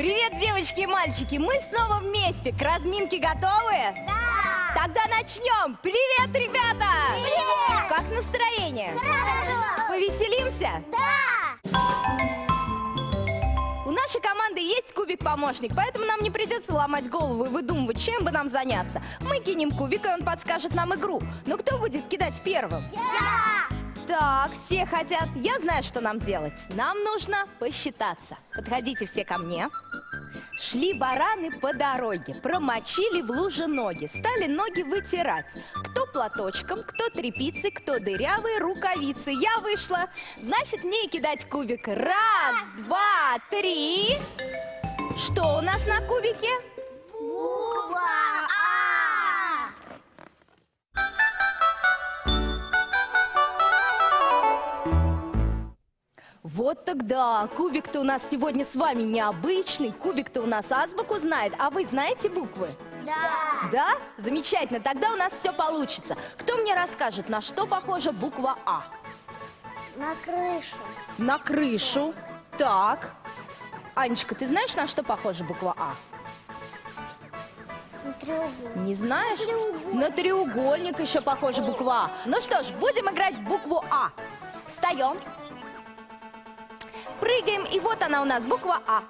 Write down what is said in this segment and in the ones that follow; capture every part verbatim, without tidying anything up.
Привет, девочки и мальчики! Мы снова вместе. К разминке готовы? Да! Тогда начнем! Привет, ребята! Привет! Как настроение? Хорошо! Повеселимся? Да! У нашей команды есть кубик-помощник, поэтому нам не придется ломать голову и выдумывать, чем бы нам заняться. Мы кинем кубик, и он подскажет нам игру. Но кто будет кидать первым? Я! Так, все хотят. Я знаю, что нам делать. Нам нужно посчитаться. Подходите все ко мне. Шли бараны по дороге, промочили в луже ноги, стали ноги вытирать. Кто платочком, кто тряпицей, кто дырявой рукавицей. Я вышла. Значит, мне кидать кубик. Раз, два, три. Что у нас на кубике? Буква А! Вот тогда. Кубик-то у нас сегодня с вами необычный. Кубик-то у нас азбуку знает. А вы знаете буквы? Да! Да? Замечательно. Тогда у нас все получится. Кто мне расскажет, на что похожа буква А? На крышу. На крышу. Так. Анечка, ты знаешь, на что похожа буква А? На треугольник. Не знаешь? На треугольник. На треугольник еще похожа буква А. Ну что ж, будем играть в букву А. Встаем. Прыгаем, и вот она у нас, буква А.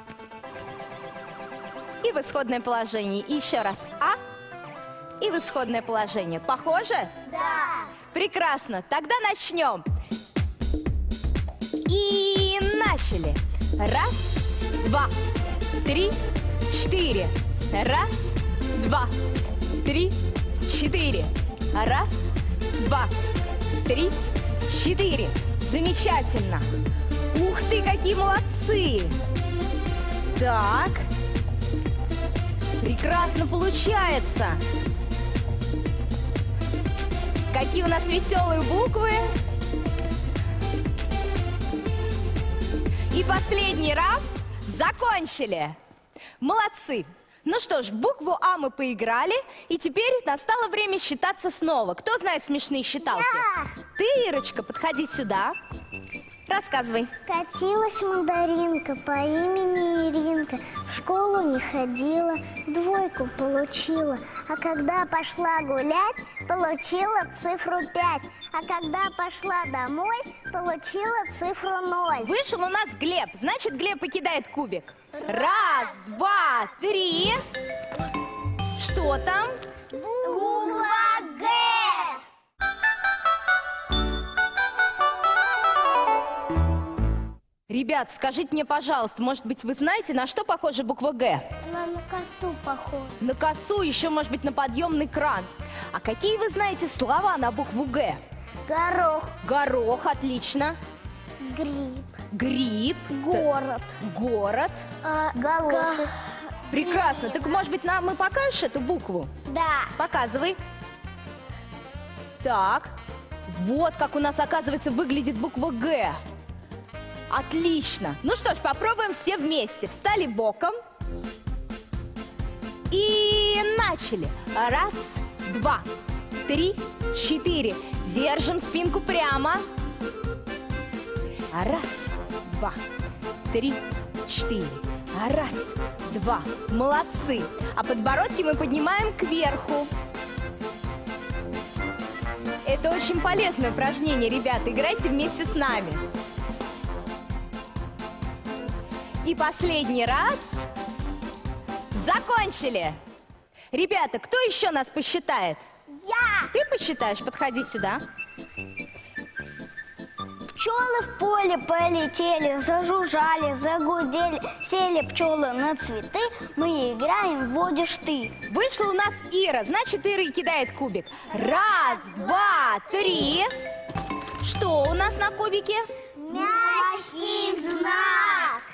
И в исходное положение. И еще раз А. И в исходное положение. Похоже? Да! Прекрасно. Тогда начнем. И начали. Раз, два, три, четыре. Раз, два, три, четыре. Раз, два, три, четыре. Замечательно. Ух ты, какие молодцы! Так. Прекрасно получается. Какие у нас веселые буквы. И последний раз закончили. Молодцы. Ну что ж, в букву А мы поиграли, и теперь настало время считаться снова. Кто знает смешные считалки? Я! Ты, Ирочка, подходи сюда. Рассказывай. Катилась мандаринка по имени Иринка, в школу не ходила, двойку получила. А когда пошла гулять, получила цифру пять. А когда пошла домой, получила цифру ноль. Вышел у нас Глеб. Значит, Глеб покидает кубик. Раз, два, три. Что там? Буква Г. Ребят, скажите мне, пожалуйста, может быть, вы знаете, на что похожа буква Г? Она на косу похожа. На косу, еще, может быть, на подъемный кран. А какие вы знаете слова на букву Г? Горох. Горох, отлично. Гриб. Гриб. Город. Город. А, галоши. Прекрасно. Так, может быть, нам и покажешь эту букву? Да. Показывай. Так. Вот как у нас, оказывается, выглядит буква Г. Отлично. Ну что ж, попробуем все вместе. Встали боком. И начали. Раз, два, три, четыре. Держим спинку прямо. Раз, два, три, четыре. Раз, два. Молодцы. А подбородки мы поднимаем кверху. Это очень полезное упражнение, ребята. Играйте вместе с нами. И последний раз. Закончили. Ребята, кто еще нас посчитает? Я. Ты посчитаешь? Подходи сюда. Пчелы в поле полетели, зажужжали, загудели, сели пчелы на цветы, мы играем, вводишь ты. Вышла у нас Ира, значит, Ира и кидает кубик. Раз, два, три. Что у нас на кубике? Мягкий знак.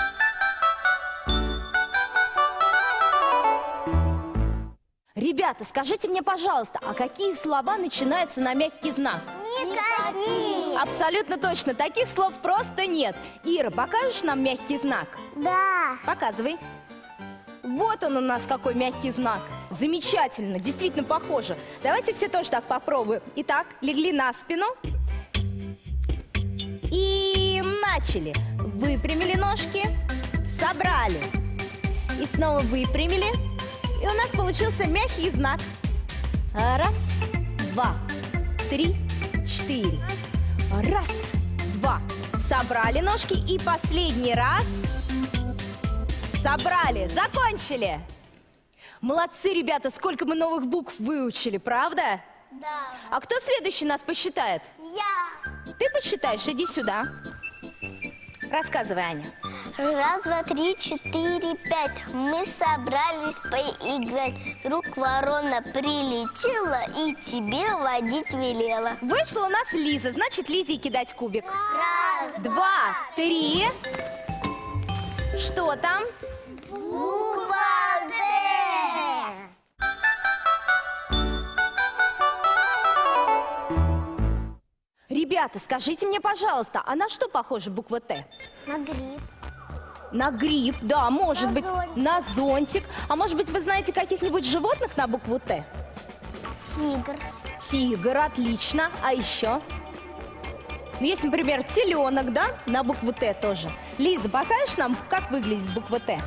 Ребята, скажите мне, пожалуйста, а какие слова начинаются на мягкий знак? Никакие. Абсолютно точно, таких слов просто нет. Ира, покажешь нам мягкий знак? Да. Показывай. Вот он у нас какой мягкий знак. Замечательно, действительно похоже. Давайте все тоже так попробуем. Итак, легли на спину. И начали. Выпрямили ножки, собрали. И снова выпрямили. И у нас получился мягкий знак. Раз, два, три, четыре. Раз, два. Собрали ножки. И последний раз. Собрали. Закончили. Молодцы, ребята. Сколько мы новых букв выучили, правда? Да. А кто следующий нас посчитает? Я. Ты посчитаешь? Иди сюда. Рассказывай, Аня. Раз, два, три, четыре, пять. Мы собрались поиграть. Вдруг ворона прилетела и тебе водить велела. Вышла у нас Лиза. Значит, Лизе кидать кубик. Раз, Два, три. Что там? буква Д. Ребята, скажите мне, пожалуйста, а на что похожа буква Т? На гриб. На гриб, да, может На быть, зонтик. на зонтик. А может быть, вы знаете каких-нибудь животных на букву Т? Тигр. Тигр, отлично. А еще? Ну, есть, например, теленок, да, на букву Т тоже. Лиза, покажешь нам, как выглядит буква Т?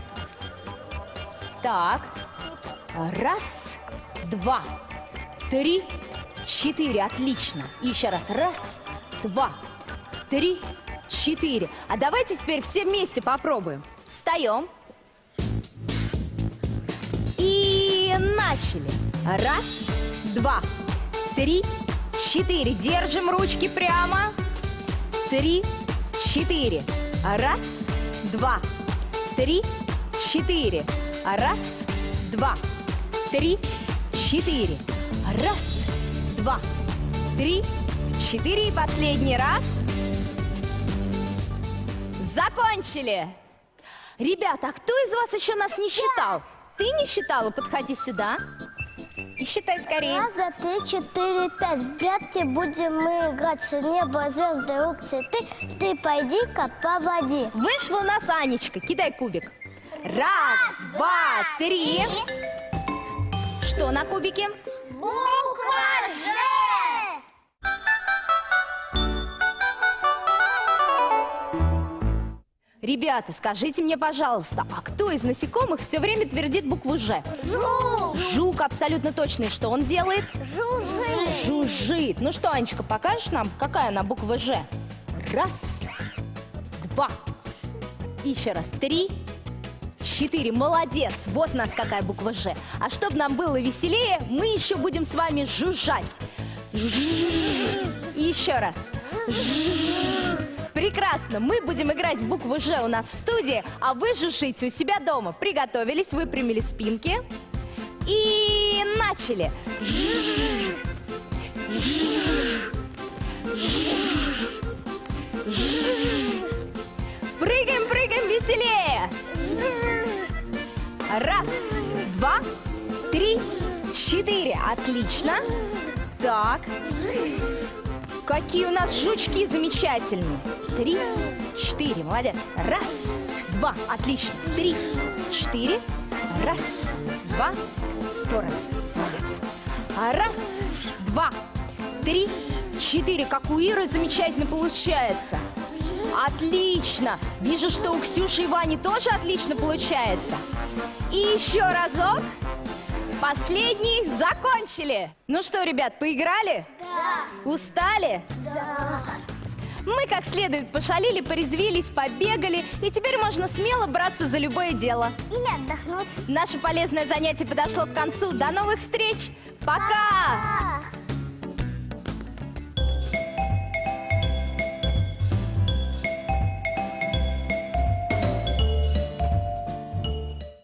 Так. Раз, два, три, четыре. Отлично. И еще раз. Раз, два, три, четыре. А давайте теперь все вместе попробуем. Встаем. И начали. Раз, два, три, четыре. Держим ручки прямо. Три, четыре. Раз, два, три, четыре. Раз, два, три, четыре. Раз, два, три, четыре. И последний раз. Закончили. Ребята, а кто из вас еще нас не считал? Ты не считала? Подходи сюда. И считай скорее. Раз, два, три, четыре, пять. В прятки будем мы играть. С неба, звезды, рук, цветы. Ты пойди-ка по воде. Вышла у нас Анечка. Кидай кубик. Раз, два, три. Что на кубике? Буква Ж. Ребята, скажите мне, пожалуйста, а кто из насекомых все время твердит букву Ж? Жук. Жук абсолютно точно. И что он делает? Жужжит. Жужжит. Ну что, Анечка, покажешь нам, какая она буква Ж? Раз, два, еще раз, три, четыре. Молодец. Вот у нас какая буква Ж. А чтобы нам было веселее, мы еще будем с вами жужжать. И еще раз. Прекрасно. Мы будем играть в букву Ж у нас в студии, а вы жужжите у себя дома. Приготовились, выпрямили спинки. И начали. Прыгаем, прыгаем веселее. Раз, два, три, четыре. Отлично. Так. Какие у нас жучки замечательные. Три, четыре. Молодец. Раз, два. Отлично. Три, четыре. Раз, два. В сторону. Молодец. Раз, два, три, четыре. Как у Иры замечательно получается. Отлично. Вижу, что у Ксюши и Вани тоже отлично получается. И еще разок. Последний. Закончили. Ну что, ребят, поиграли? Да. Устали? Да. Мы как следует пошалили, порезвились, побегали. И теперь можно смело браться за любое дело. Или отдохнуть. Наше полезное занятие подошло к концу. До новых встреч. Пока!